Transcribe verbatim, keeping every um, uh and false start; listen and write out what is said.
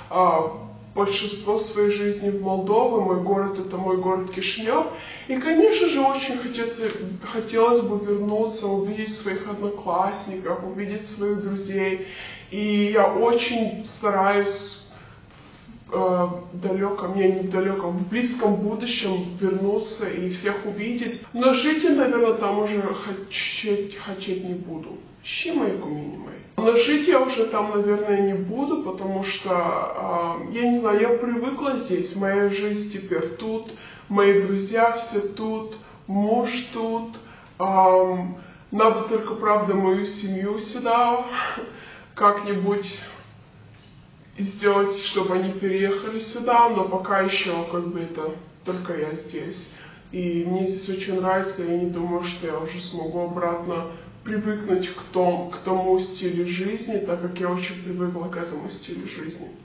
большинство своей жизни в Молдове. Мой город — это мой город Кишинев. И, конечно же, очень хотелось, хотелось бы вернуться, увидеть своих одноклассников, увидеть своих друзей. И я очень стараюсь э, далеком, не, не в далеком, в близком будущем вернуться и всех увидеть. Но жить я, наверное, там уже хотеть, хотеть не буду. Щи мои кумини мои. Но жить я уже там, наверное, не буду, потому что, э, я не знаю, я привыкла здесь. Моя жизнь теперь тут, мои друзья все тут, муж тут. Э, надо только, правда, мою семью сюда как-нибудь сделать, чтобы они переехали сюда, но пока еще как бы это только я здесь. И мне здесь очень нравится, я не думаю, что я уже смогу обратно привыкнуть к тому, к тому стилю жизни, так как я очень привыкла к этому стилю жизни.